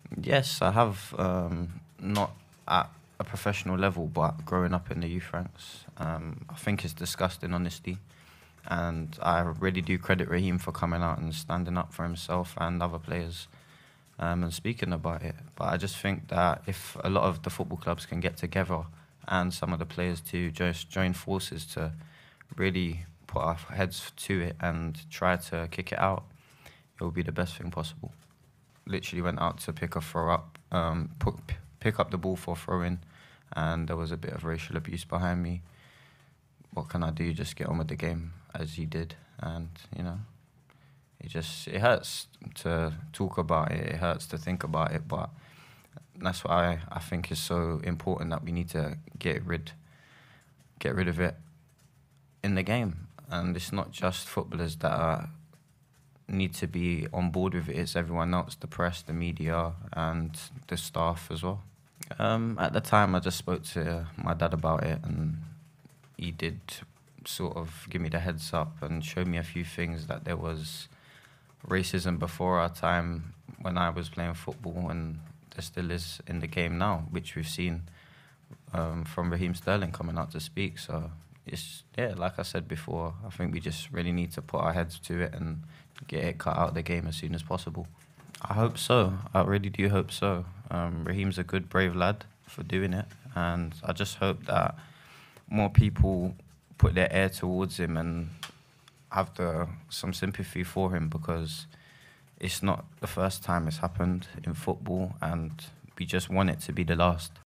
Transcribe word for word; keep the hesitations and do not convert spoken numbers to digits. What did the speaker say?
Yes, I have, um, not at a professional level, but growing up in the youth ranks. Um, I think it's disgusting, honestly. And I really do credit Raheem for coming out and standing up for himself and other players, um, and speaking about it. But I just think that if a lot of the football clubs can get together and some of the players to just join forces to really put our heads to it and try to kick it out, it will be the best thing possible. Literally went out to pick a throw up, um, put, pick up the ball for a throw in, and there was a bit of racial abuse behind me. What can I do? Just get on with the game as he did, and you know, it just it hurts to talk about it. It hurts to think about it, but that's why I think it's so important that we need to get rid, get rid of it in the game. And it's not just footballers that are need to be on board with it. It's everyone else, the press, the media, and the staff as well. Um, at the time, I just spoke to my dad about it, and he did sort of give me the heads up and show me a few things, that there was racism before our time when I was playing football, and there still is in the game now, which we've seen, um, from Raheem Sterling coming out to speak. So it's, yeah, like I said before, I think we just really need to put our heads to it and get it cut out of the game as soon as possible. I hope so. I really do hope so. Um, Raheem's a good, brave lad for doing it, and I just hope that more people put their ear towards him and have the some sympathy for him, because it's not the first time it's happened in football, and we just want it to be the last.